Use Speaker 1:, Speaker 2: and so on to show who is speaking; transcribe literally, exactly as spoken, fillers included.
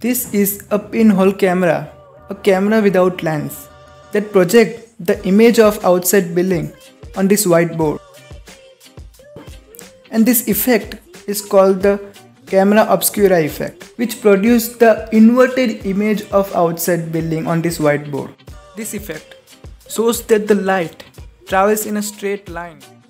Speaker 1: This is a pinhole camera, a camera without lens that projects the image of outside building on this whiteboard. And this effect is called the camera obscura effect, which produces the inverted image of outside building on this whiteboard. This effect shows that the light travels in a straight line